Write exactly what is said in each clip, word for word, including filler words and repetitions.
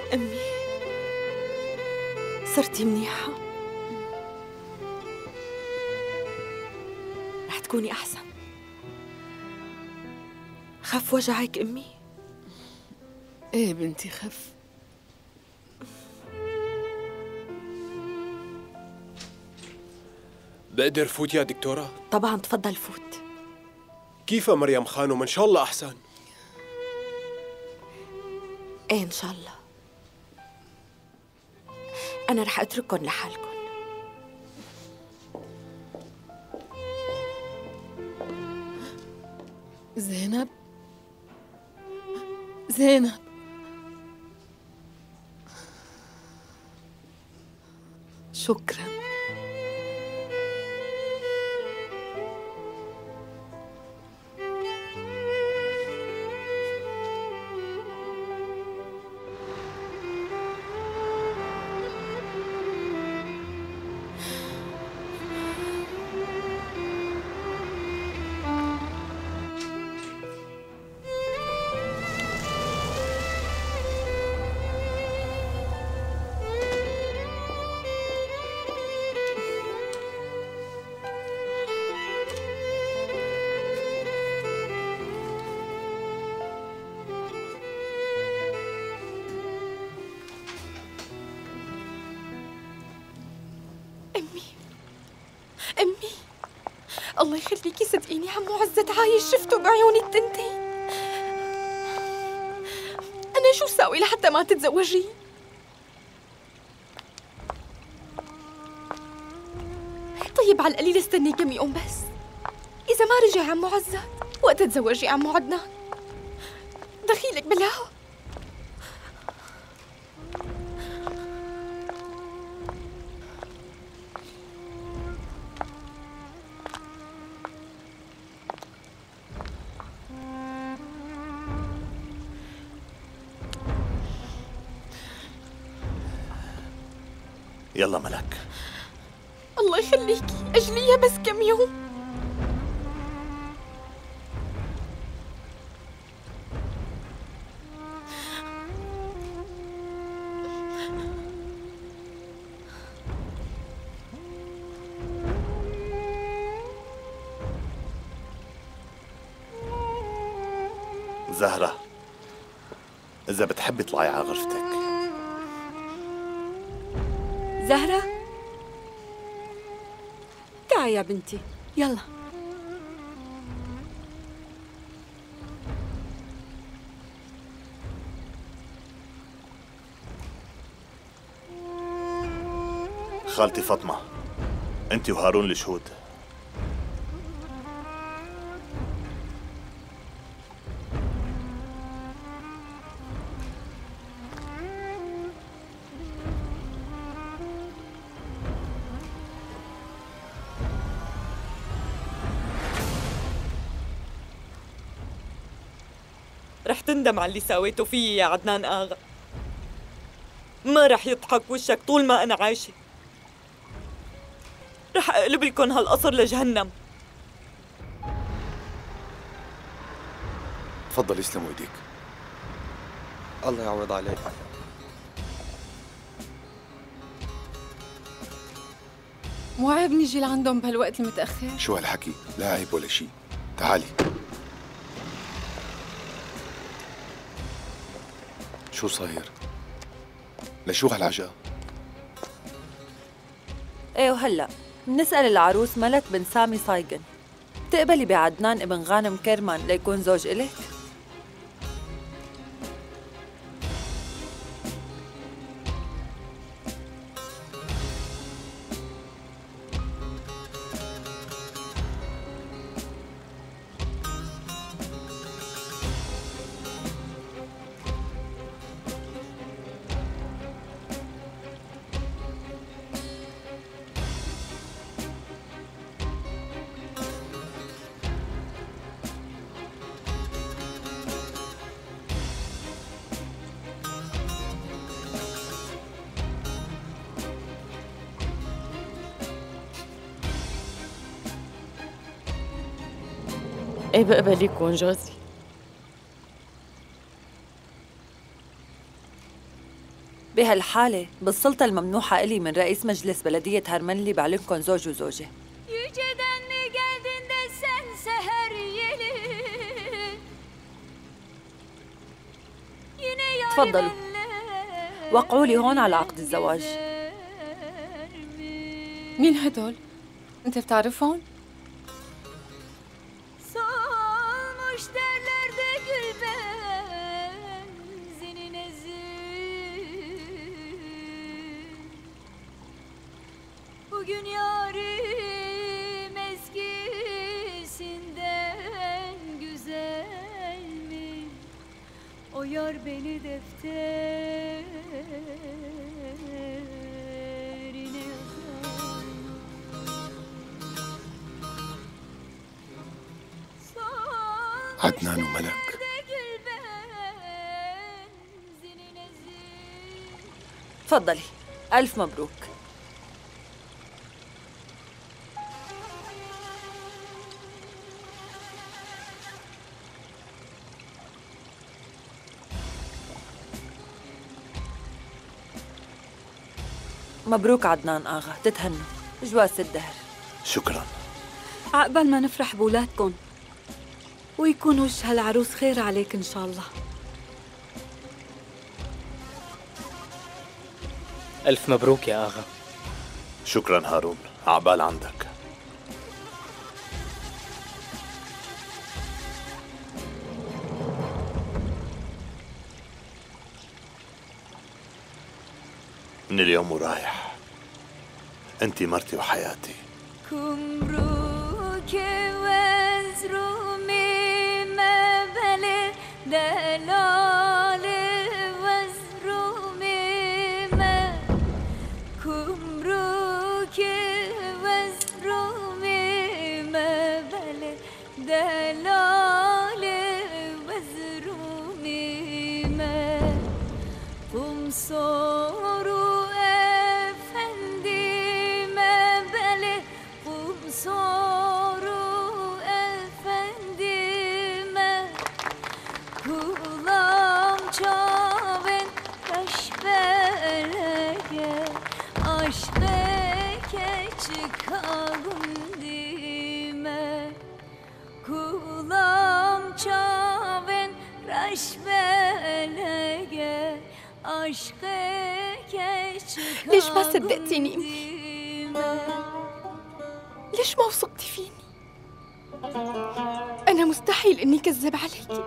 أمي صرتي منيحة، رح تكوني أحسن. خف وجعك أمي؟ إيه بنتي خف. بقدر فوت يا دكتورة؟ طبعاً تفضل فوت. كيف مريم خانم؟ إن شاء الله أحسن. إيه إن شاء الله. أنا رح أترككن لحالكن. زينب زينب شكراً. أمي الله يخليكي صدقيني عمو عزت عايش، شفته بعيوني التنتين. أنا شو ساوي لحتى ما تتزوجي؟ طيب على القليل استني كم يوم بس، إذا ما رجع عمو عزت وقت تزوجي عمو عدنان دخيلك بالهوا. يلا ملك. الله يخليكي أجليها بس كم يوم. زهرة إذا بتحبي اطلعي على غرفتك. زهرة تعي يا بنتي يلا. خالتي فاطمة أنت وهارون الشهود. رح تندم على اللي سويته فيي يا عدنان آغا. ما رح يضحك وشك طول ما أنا عايشة. رح أقلب لكم هالقصر لجهنم. تفضل يسلموا ايديك. الله يعوض عليك. مو عيب نيجي لعندهم بهالوقت المتأخر؟ شو هالحكي؟ لا عيب ولا شيء. تعالي. شو صاير؟ لشو هالعجقة؟ ايه وهلا بنسأل العروس ملك بن سامي صايغن، بتقبلي بعدنان ابن غانم كرمان ليكون زوج إلك؟ ايه بقبل يكون جوزي. بهالحالة بالسلطة الممنوحة إلي من رئيس مجلس بلدية هرمنلي بعلنكن زوج وزوجة. Yüceden mi geldin de sen seher yeli? Yine yar تفضلوا وقعوا لي هون على عقد الزواج. مين هدول؟ انت بتعرفهم؟ Solmuş derlerde gül benzinin ezin. Bugün yarim eskisinden güzel mi? O yar beni defterine yazar. عدنان وملك. تفضلي، ألف مبروك. مبروك عدنان آغا، تتهنوا. جواز الدهر. شكرا. عقبال ما نفرح بولادكن ويكون وجه هالعروس خير عليك إن شاء الله. ألف مبروك يا آغا. شكرا هارون، عقبال عندك. من اليوم ورايح انتي مرتي وحياتي. kumru kevezrumi meveli delali vezrumi me kumru kevezrumi meveli delali vezrumi me kumsoru soru efendime kulam çaven kaşbelege aşbeke çıkagundime kulam çaven kaşbelege aşbeke çıkagundime. ليش ما صدقتيني أمي؟ ليش ما وثقتي فيني؟ أنا مستحيل إني كذب عليكي.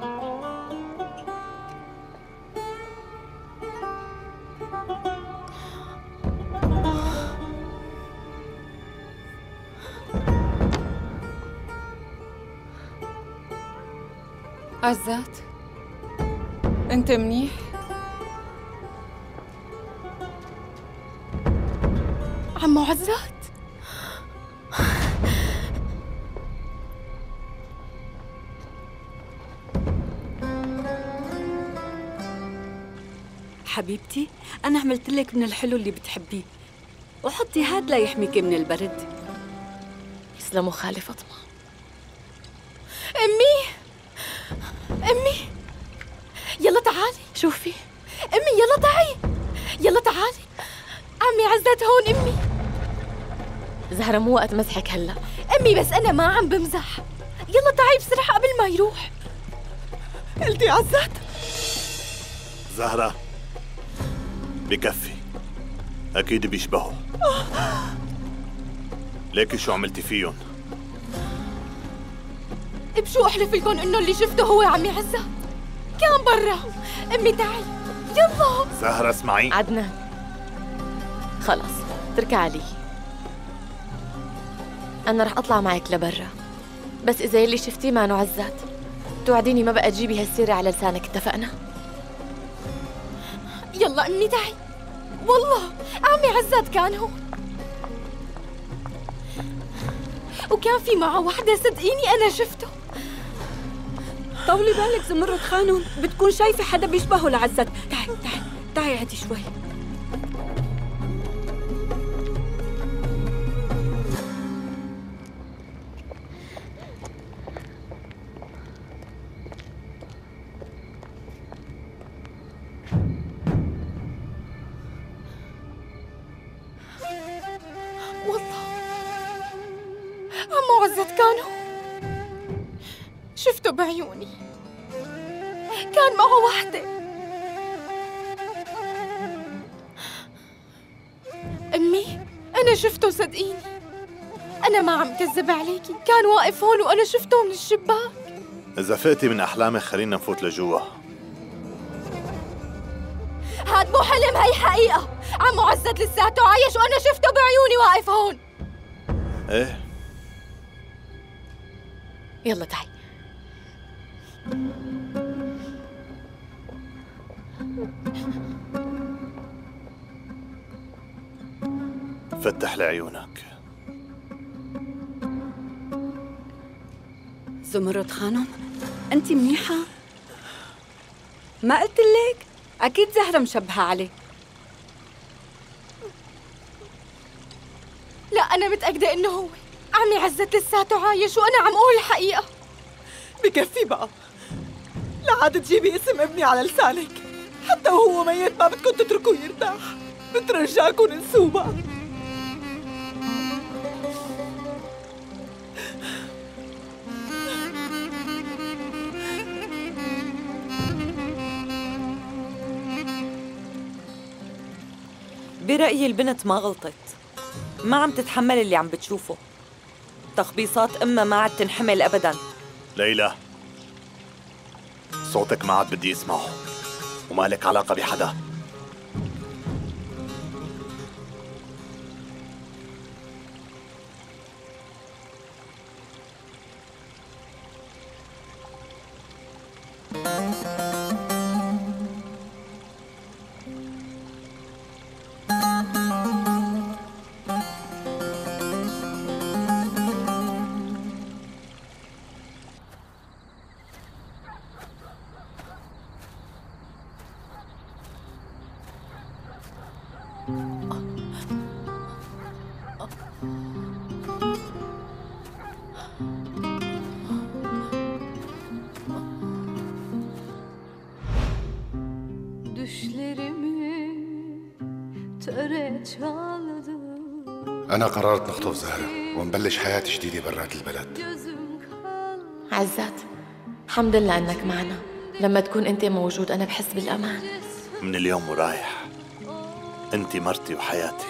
عزات، أنت منيح؟ عمو عزات، حبيبتي أنا عملت لك من الحلو اللي بتحبيه، وحطي هاد ليحميك من البرد. يسلموا خالي فاطمة. أمي أمي يلا تعالي شوفي. أمي يلا تعي، يلا تعالي. عمي عزات هون. أمي زهرة مو وقت مزحك هلا. أمي بس أنا ما عم بمزح. يلا تعي بسرعة قبل ما يروح. قلتي عزات؟ زهرة بكفي، أكيد بيشبهوا. ليكي شو عملتي فيهم؟ بشو أحلف لكم إنه اللي شفته هو عمي عزات كان برا. أمي تعي يلا. زهرة اسمعي. عدنان خلص تركي علي، أنا رح أطلع معك لبرا، بس إذا يلي شفتيه مانو عزات توعديني ما بقى تجيبي هالسيرة على لسانك، اتفقنا؟ يلا أمي تعي، والله عمي عزات كان هون وكان في معه وحدة، صدقيني أنا شفته. طولي بالك زمرد خانون، بتكون شايفة حدا بيشبهه لعزت. تعي تعي تعي عدي شوي. عزت كان هو. شفته بعيوني، كان معه وحدة. أمي أنا شفته، صدقيني، أنا ما عم كذب عليكي، كان واقف هون وأنا شفته من الشباك. إذا فقتي من أحلامك خلينا نفوت لجوا. هاد مو حلم، هي حقيقة. عمو عزت لساته عايش وأنا شفته بعيوني واقف هون. إيه؟ يلا تعي. فتح لي عيونك. زمرد خانم، أنت منيحة؟ ما قلت لك؟ أكيد زهرة مشبهة عليه. لا أنا متأكدة إنه هو. عمي عزت لساته عايش وأنا عم أقول الحقيقة. بكفي بقى، لا عاد تجيبي اسم ابني على لسانك. حتى وهو ميت ما بدكم تتركوه يرتاح. بترجاكم انسوه بقى. برأيي البنت ما غلطت، ما عم تتحمل اللي عم بتشوفه. تخبيصات أمها ما عاد تنحمل أبداً. ليلى، صوتك ما عاد بدي اسمعه، وما لك علاقة بحدا. أنا قررت نخطف زهرة ونبلش حياة جديدة برات البلد. عزت، الحمد لله إنك معنا. لما تكون أنت موجود أنا بحس بالأمان. من اليوم ورايح أنت مرتي وحياتي.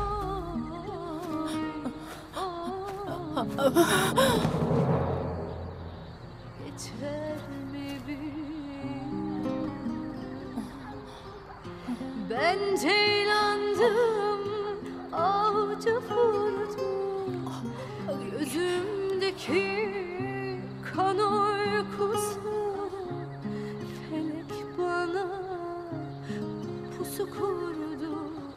Ben ceylandım, avcı vurdum. Gözümdeki kan uykusu, felek bana pusu kurdu.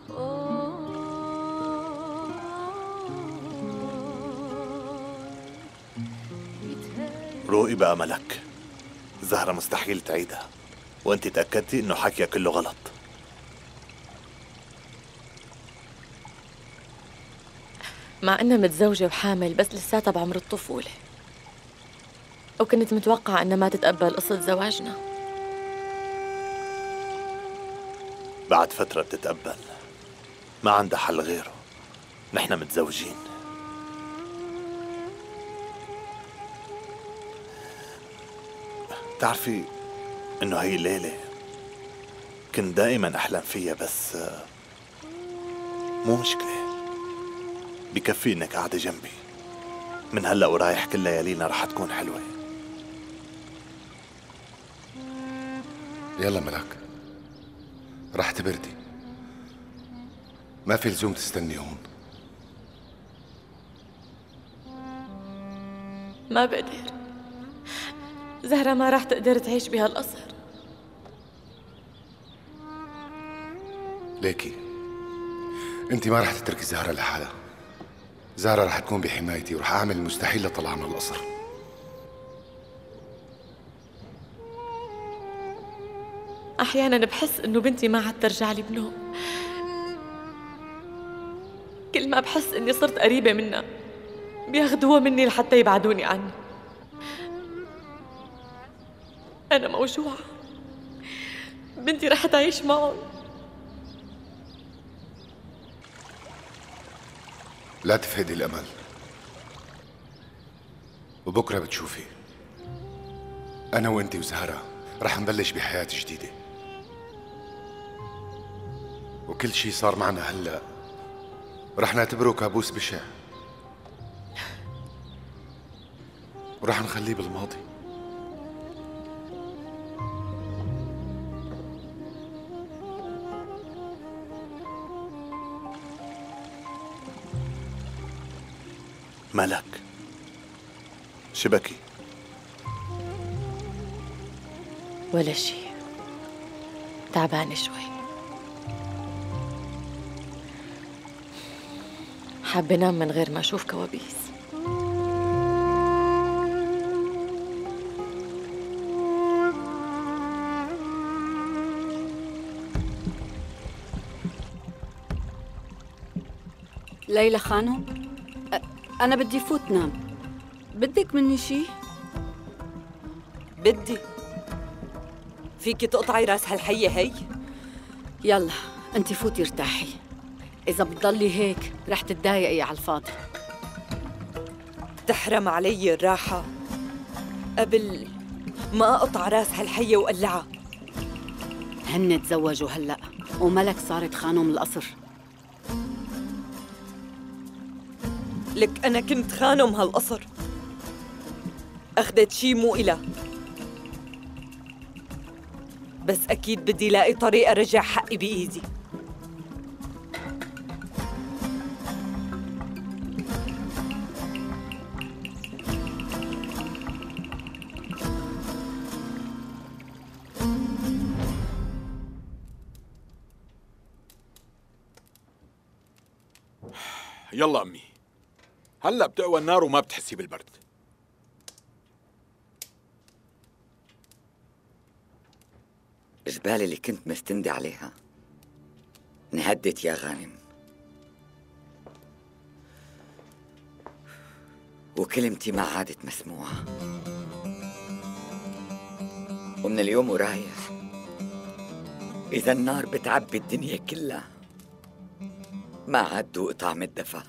روقي بقى ملك، زهرة مستحيل تعيدها، وانت تأكدتي انه حكيها كله غلط. مع انها متزوجة وحامل بس لساتها بعمر الطفولة، وكنت متوقعة انها ما تتقبل قصة زواجنا. بعد فترة بتتقبل، ما عندها حل غيره، نحن متزوجين. تعرفي انه هي الليلة كنت دائما احلم فيها، بس مو مشكلة، بكفي انك قاعدة جنبي. من هلأ ورايح كل ليالينا رح تكون حلوة. يلا ملك، رح تبردي، ما في لزوم تستني هون. ما بقدر، زهرة ما راح تقدر تعيش بهالقصر. ليكي انت ما رح تتركي زهرة لحالها. زهرة رح تكون بحمايتي ورح اعمل المستحيل لطلعها من القصر. أحياناً بحس إنه بنتي ما عاد ترجع لي بنوم. كل ما بحس إني صرت قريبة منها بياخدوها مني لحتى يبعدوني عني. أنا موجوعة، بنتي رح تعيش معهم. لا تفقدي الأمل، وبكرة بتشوفي أنا وأنتي وزهرة رح نبلش بحياة جديدة، وكل شي صار معنا هلأ رح نعتبره كابوس بشع ورح نخليه بالماضي. مالك؟ شبكي؟ ولا شي، تعبانة شوي. حابة نام من غير ما أشوف كوابيس. ليلى خانم، أنا بدي فوت نام. بدك مني شي؟ بدي. فيكي تقطعي راس هالحية هي؟ يلا أنت فوتي ارتاحي، إذا بتضلي هيك رح تتضايقي على الفاضي. تحرم علي الراحة قبل ما أقطع راس هالحية وقلعها. هن تزوجوا هلأ وملك صارت خانم القصر. لك أنا كنت خانم هالقصر، أخدت شي مو إله، بس أكيد بدي لاقي طريقة رجع حقي بإيدي. يلا أمي، هلأ بتقوى النار وما بتحسي بالبرد. الجبال اللي كنت مستندي عليها انهدت يا غانم، وكلمتي ما عادت مسموعة، ومن اليوم ورايح إذا النار بتعبي الدنيا كلها ما عاد دوق طعم الدفا.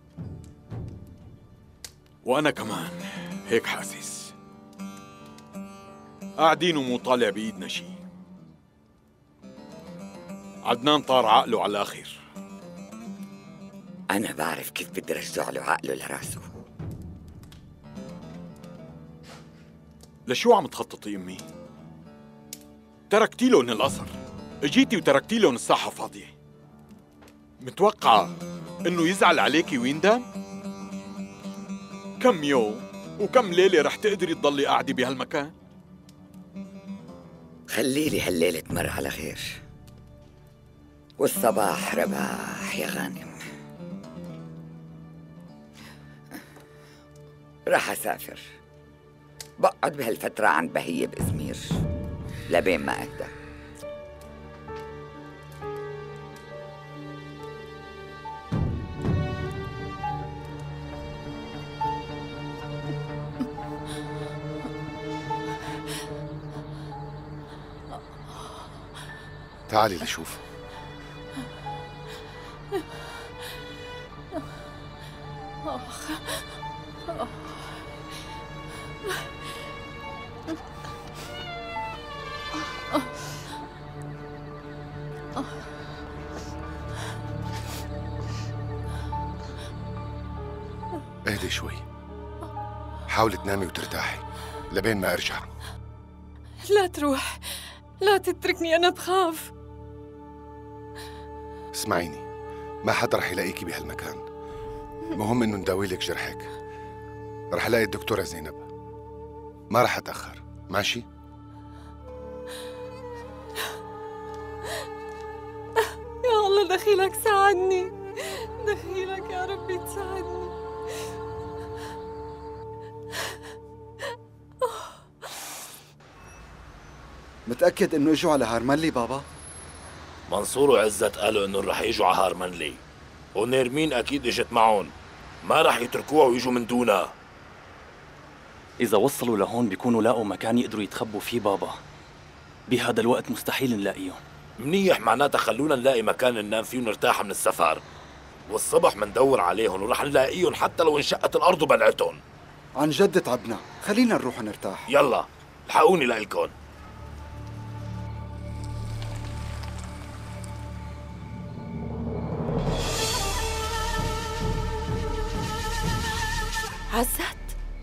وأنا كمان هيك حاسس، قاعدين ومو طالع بإيدنا شي. عدنان طار عقله على الآخر. أنا بعرف كيف بدي رجع له عقله لراسه. لشو عم تخططي أمي؟ تركتي لهم القصر، اجيتي وتركتي لهم الساحة فاضية. متوقعة إنه يزعل عليكي ويندم؟ كم يوم وكم ليلة رح تقدري تضلي قاعدة بهالمكان؟ خليلي هالليلة تمر على خير، والصباح رباح يا غانم. رح أسافر، بقعد بهالفترة عند بهية بإزمير لبين ما أهدى. تعالي لشوف. اهدي شوي، حاولي تنامي وترتاحي لبين ما ارجع. لا تروح، لا تتركني، أنا بخاف. اسمعيني، ما حدا رح يلاقيكي بهالمكان، مهم انه نداوي لك جرحك. رح الاقي الدكتورة زينب، ما رح اتأخر، ماشي؟ يا الله دخيلك ساعدني، دخيلك يا ربي تساعدني. متأكد إنه إجوا على هارمنلي بابا؟ منصور وعزت قالوا إنه رح يجوا على هارمنلي، ونيرمين أكيد إجت معهم، ما رح يتركوها ويجوا من دونها. إذا وصلوا لهون بيكونوا لاقوا مكان يقدروا يتخبوا فيه بابا. بهذا الوقت مستحيل نلاقيهم. منيح، معناتها خلونا نلاقي مكان ننام فيه ونرتاح من السفر، والصبح مندور عليهم ورح نلاقيهم حتى لو انشقت الأرض وبلعتهم. عن جد تعبنا، خلينا نروح نرتاح. يلا الحقوني لإلكن. عزت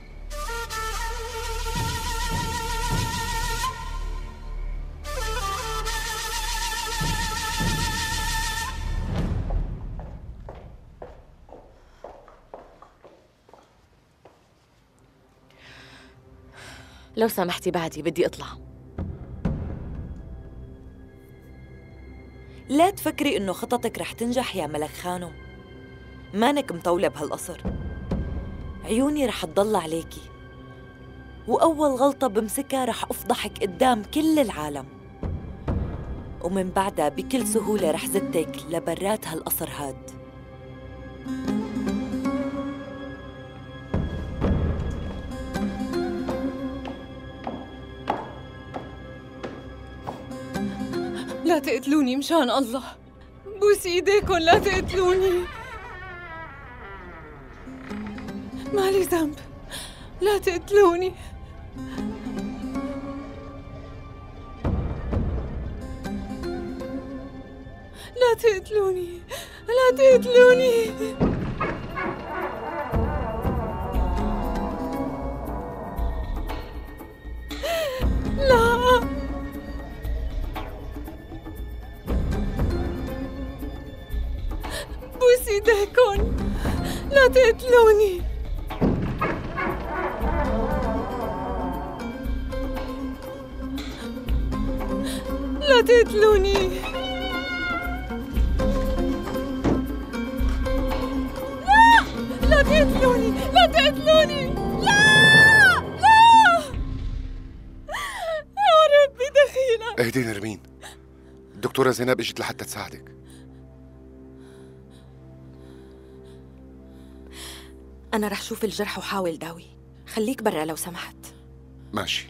لو سامحتي بعدي بدي اطلع. لا تفكري انه خططك رح تنجح يا ملك خانم. مانك مطولة بهالقصر، عيوني رح تضل عليكي، وأول غلطة بمسكها رح أفضحك قدام كل العالم، ومن بعدها بكل سهولة رح زتك لبرات هالقصر هاد. لا تقتلوني مشان الله، بوسي ايديكن لا تقتلوني، مالي ذنب، لا تقتلوني. لا تقتلوني لا تقتلوني. لا بوسي ايديكن لا تقتلوني. لا تقتلوني. لا لا تقتلوني لا تقتلوني. لا لا يا ربي دخيلك. اهدي نرمين، الدكتورة زينب اجت لحتى تساعدك. أنا رح شوف الجرح وحاول داوي، خليك برا لو سمحت. ماشي.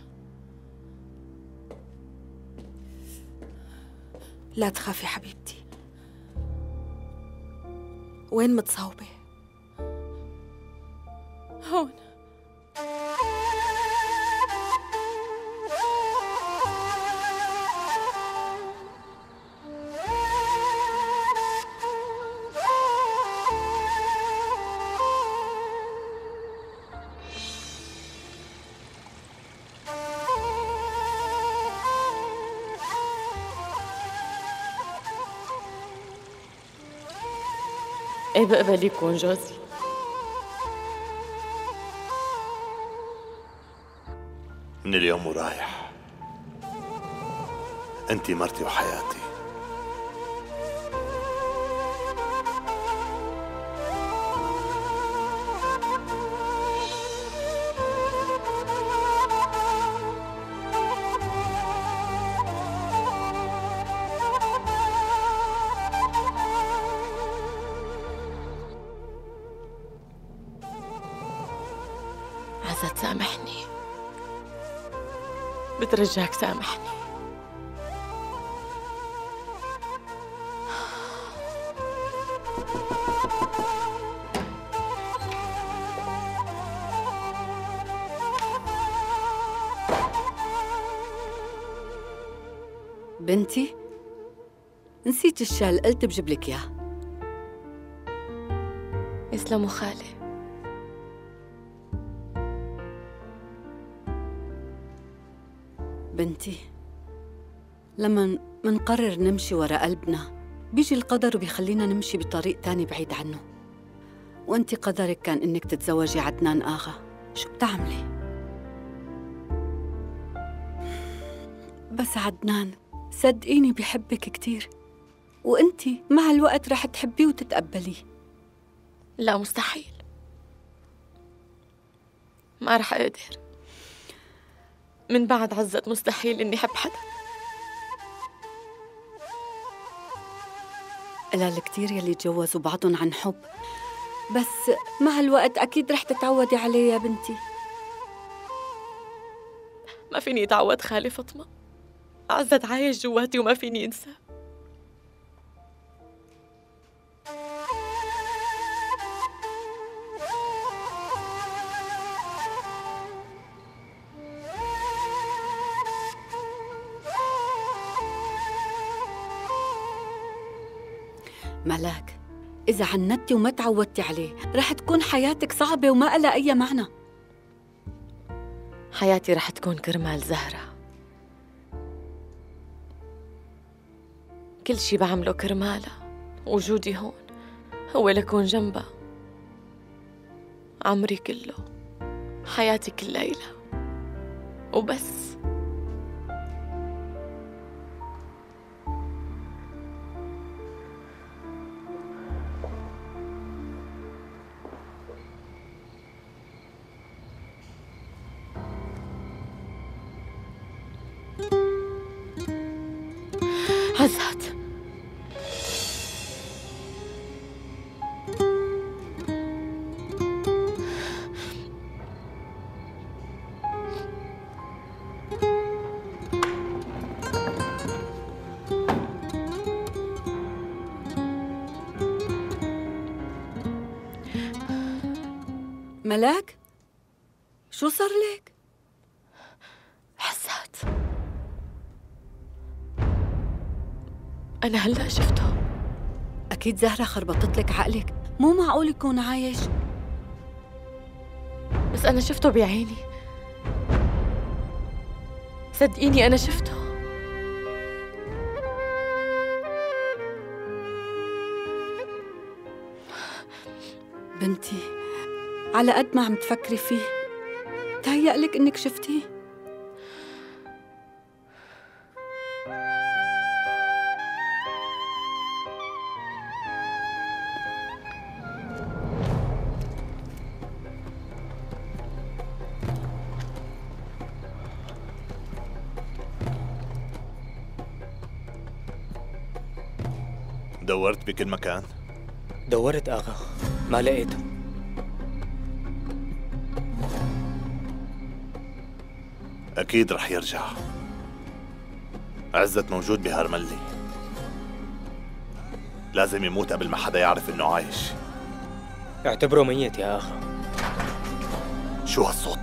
لا تخافي حبيبتي. وين متصاوبة؟ هون. ايه بقبل يكون جوزي. من اليوم ورايح انت مرتي وحياتي. عزت سامحني، بترجاك سامحني. بنتي نسيت الشال، قلت بجيب لك اياه. يسلموا خالي. بنتي لما منقرر نمشي ورا قلبنا بيجي القدر وبيخلينا نمشي بطريق تاني بعيد عنه، وانتي قدرك كان انك تتزوجي عدنان آغا. شو بتعملي؟ بس عدنان صدقيني بيحبك كتير، وانتي مع الوقت رح تحبيه وتتقبليه. لا مستحيل، ما رح اقدر. من بعد عزت مستحيل اني احب حدا. قلال كتير يلي تجوزوا بعضهم عن حب، بس مع الوقت اكيد رح تتعودي عليه يا بنتي. ما فيني اتعود خالي فاطمة، عزت عايش جواتي وما فيني انساه. ملاك، إذا عندتي وما تعودتي عليه رح تكون حياتك صعبة وما لها أي معنى. حياتي رح تكون كرمال زهرة، كل شي بعمله كرمالها. وجودي هون هو لكون جنبها. عمري كله، حياتي كل ليلة وبس. عزت، ملاك، شو صار لك؟ حسات، أنا هلأ شفته. أكيد زهرة خربطت لك عقلك، مو معقول يكون عايش. بس أنا شفته بعيني، صدقيني أنا شفته. بنتي، على قد ما عم تفكري فيه تهيألك إنك شفتيه. دورت بكل مكان؟ دورت آغا، ما لقيته. أكيد رح يرجع. عزت موجود بهارملي، لازم يموت قبل ما حدا يعرف إنه عايش. اعتبره ميت يا آغا. شو هالصوت؟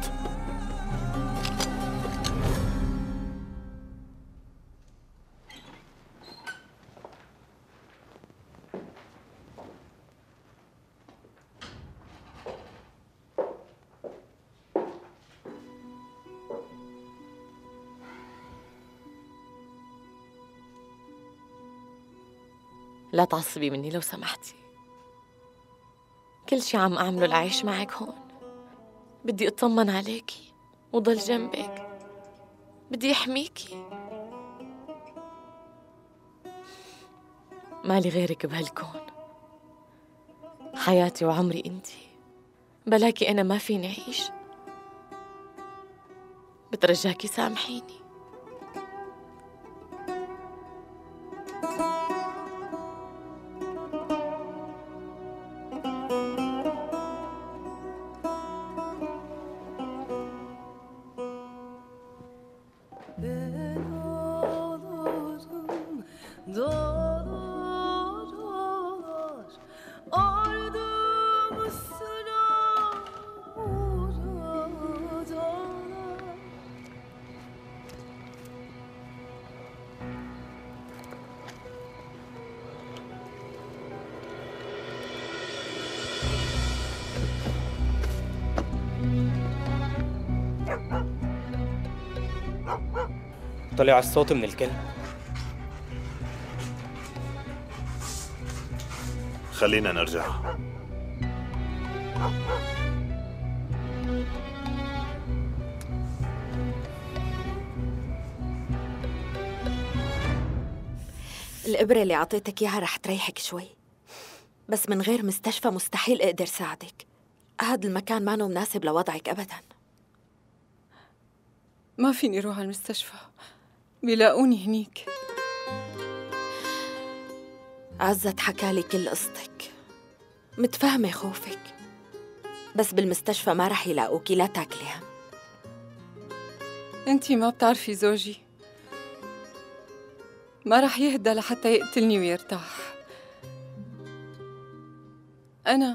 لا تعصبي مني لو سمحتي. كل شي عم أعمله لأعيش معك هون. بدي أطمن عليكي وضل جنبك، بدي أحميكي. مالي غيرك بهالكون، حياتي وعمري انتي. بلاكي أنا ما فيني أعيش. بترجاكي سامحيني. طلع الصوت من الكلب. خلينا نرجع. الإبرة اللي عطيتك إياها رح تريحك شوي، بس من غير مستشفى مستحيل أقدر ساعدك. هذا المكان ما مناسب لوضعك أبداً. ما فيني روح على المستشفى، بيلاقوني هنيك. عزت حكالي كل قصتك، متفهمة خوفك، بس بالمستشفى ما رح يلاقوكي، لا تاكلي هم. انتي ما بتعرفي زوجي، ما رح يهدى لحتى يقتلني ويرتاح. أنا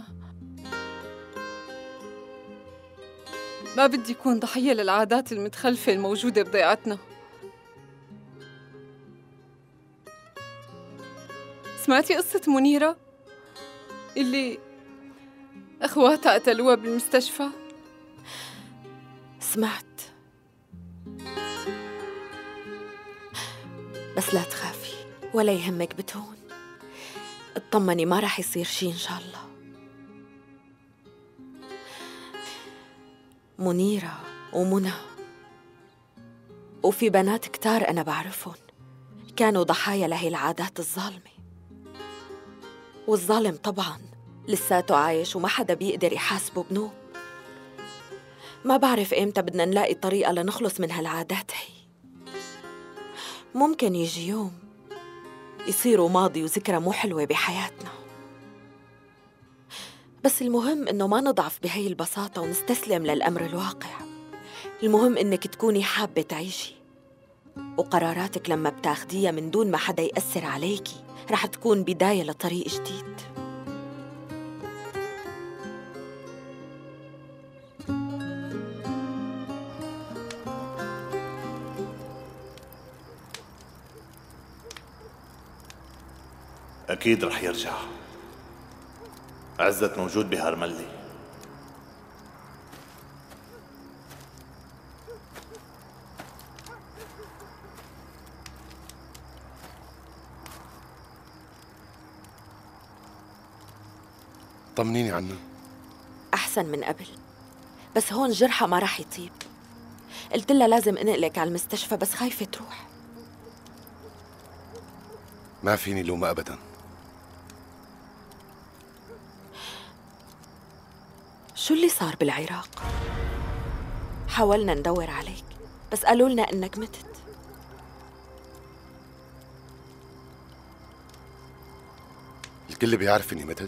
ما بدي أكون ضحية للعادات المتخلفة الموجودة بضيعتنا. سمعتي قصة منيرة؟ اللي أخواتها قتلوها بالمستشفى؟ سمعت، بس لا تخافي ولا يهمك، بتهون. اطمني، ما رح يصير شي إن شاء الله. منيرة ومنى وفي بنات كتار أنا بعرفهم كانوا ضحايا لهي العادات الظالمة، والظالم طبعاً لساته عايش وما حدا بيقدر يحاسبه بنوب. ما بعرف إمتى بدنا نلاقي طريقة لنخلص من هالعادات هي. ممكن يجي يوم يصيروا ماضي وذكرى مو حلوة بحياتنا، بس المهم إنه ما نضعف بهي البساطة ونستسلم للأمر الواقع. المهم إنك تكوني حابة تعيشي، وقراراتك لما بتاخديها من دون ما حدا يأثر عليكي رح تكون بداية لطريق جديد. أكيد رح يرجع. عزت موجود بهارملي. طمنيني عنه. أحسن من قبل، بس هون جرحها ما رح يطيب. قلت لها لازم انقلك على المستشفى بس خايفة تروح. ما فيني لومة أبداً. شو اللي صار بالعراق؟ حاولنا ندور عليك بس قالوا لنا إنك متت. الكل بيعرف إني متت.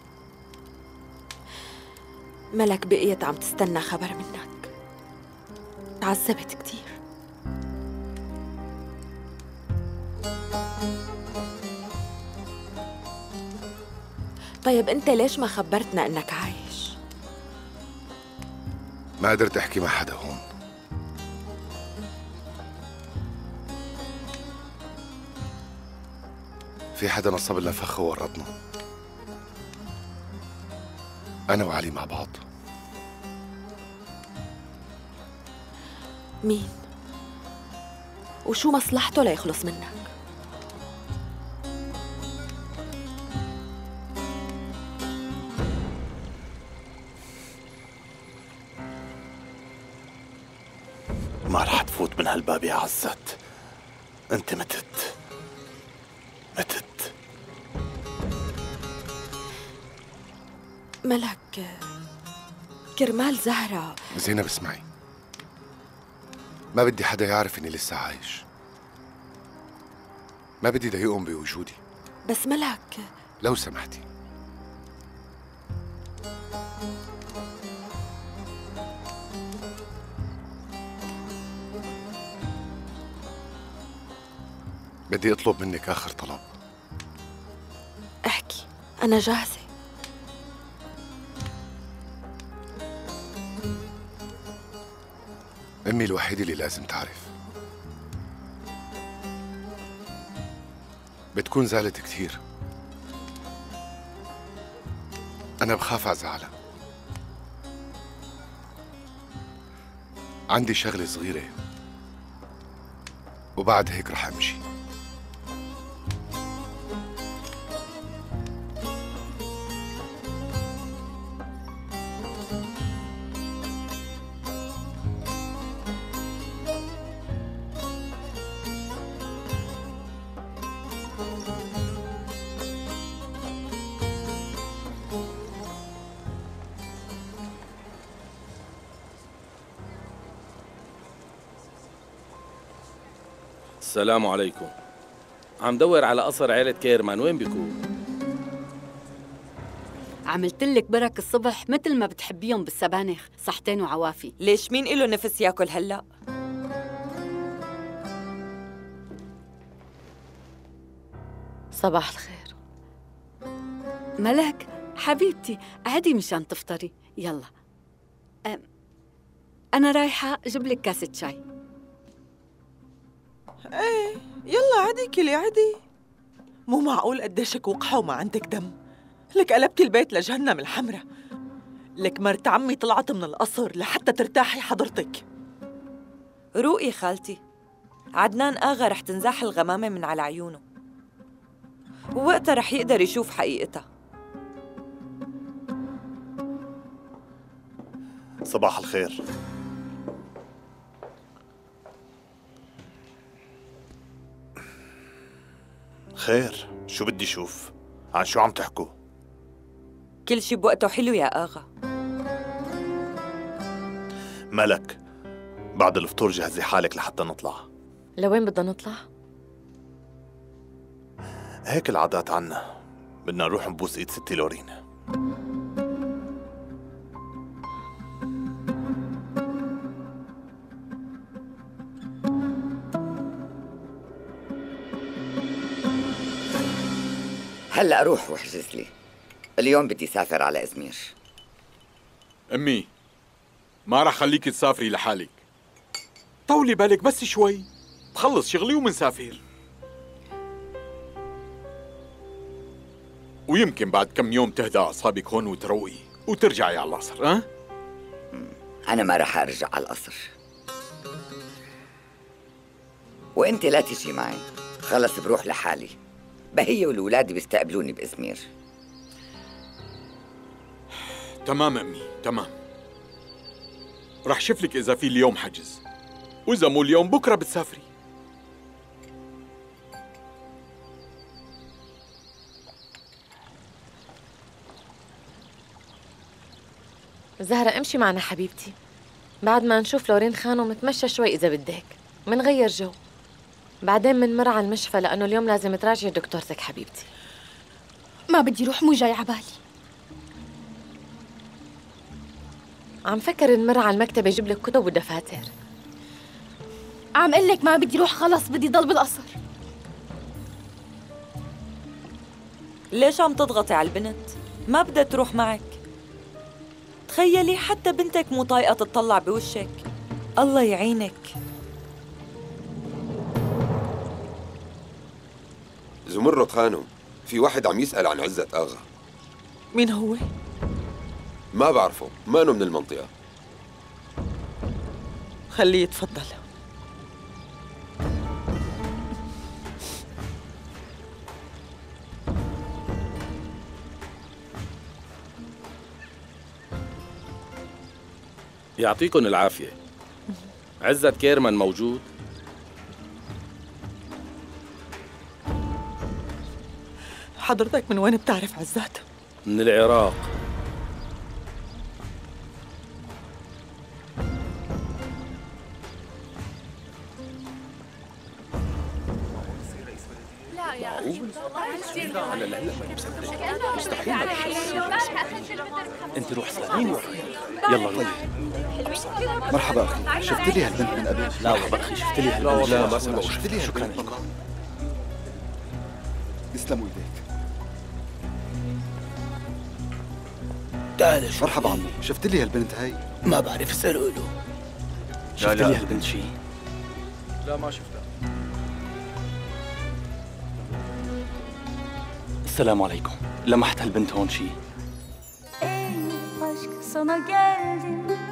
ملك بقيت عم تستنى خبر منك. تعذبت كتير. طيب أنت ليش ما خبرتنا إنك عايش؟ ما قدرت أحكي مع حدا هون. في حدا نصب لنا فخ وورطنا. أنا وعلي مع بعض. مين؟ وشو مصلحته ليخلص منك؟ ما رح تفوت من هالباب يا عزت. انت متت متت. ملك، كرمال زهرة. زينب اسمعي، ما بدي حدا يعرف إني لسه عايش. ما بدي ضايقهم بوجودي. بس ملك، لو سمحتي. بدي أطلب منك آخر طلب. احكي، أنا جاهزة. أمي الوحيدة اللي لازم تعرف. بتكون زعلت كتير. أنا بخاف أزعلها. عندي شغلة صغيرة وبعد هيك رح أمشي. السلام عليكم. عم دور على قصر عيلة كيرمان، وين بيكون؟ عملت لك برك الصبح مثل ما بتحبيهم بالسبانخ، صحتين وعوافي. ليش مين إله نفس ياكل هلأ؟ صباح الخير. ملك حبيبتي، عادي مشان تفطري. يلا أم أنا رايحة أجيب لك كاسة شاي. ايه يلا عدي كلي عدي. مو معقول قديشك وقحة وما عندك دم. لك قلبتي البيت لجهنم الحمرة. لك مرت عمي طلعت من القصر لحتى ترتاحي حضرتك. روقي خالتي، عدنان آغا رح تنزاح الغمامة من على عيونه، ووقتها رح يقدر يشوف حقيقتها. صباح الخير. خير، شو بدي شوف؟ عن شو عم تحكوا؟ كل شي بوقته حلو يا آغا. ملك، بعد الفطور جهزي حالك لحتى نطلع. لوين بدنا نطلع؟ هيك العادات عنا، بدنا نروح نبوس ايد ستي لورين. هلا روح واحجز لي، اليوم بدي سافر على ازمير. امي ما رح خليك تسافري لحالك، طولي بالك بس شوي، بخلص شغلي ومنسافر. ويمكن بعد كم يوم تهدى اعصابك هون وتروقي وترجعي على القصر. ها؟ انا ما رح ارجع على القصر، وانت لا تجي معي، خلص بروح لحالي. بهية والولاد بيستقبلوني بإزمير. تمام أمي، تمام. رح شوف لك إذا في اليوم حجز، وإذا مو اليوم بكرة بتسافري. زهرة امشي معنا حبيبتي، بعد ما نشوف لورين خانم نتمشى شوي إذا بدك، منغير جو، بعدين منمر على المشفى لأنه اليوم لازم تراجعي دكتورتك حبيبتي. ما بدي روح، مو جاي عبالي. عم فكر نمر على المكتب يجيب لك كتب ودفاتر. عم قل لك ما بدي روح، خلص بدي ضل بالقصر. ليش عم تضغطي على البنت؟ ما بدها تروح معك. تخيلي حتى بنتك مو طايقة تطلع بوشك. الله يعينك. زمرد خانم، في واحد عم يسأل عن عزة آغا. مين هو؟ ما بعرفه، مانو من المنطقة. خليه يتفضل. يعطيكم العافية. عزت كيرمان موجود؟ حضرتك من وين بتعرف عزات؟ من العراق. لا يا أخي أنا لا لا ما مصدق، مستحيل. أنت روح سلامين وراي، يلا روح. مرحبا أخي، شفت لي هالبنت من قبل؟ لا والله أخي، شفت لي هالبنت. لا ما سمعت. شفت لي شكرا لكم. يسلموا ايديك. تعال شوف. مرحبا عمي، شفت لي هالبنت هاي؟ ما بعرف، اسألوا له. شفت لي هالبنت شيء؟ لا ما شفتها. السلام عليكم. لمحت هالبنت هون شيء؟ Ey aşk sana geldim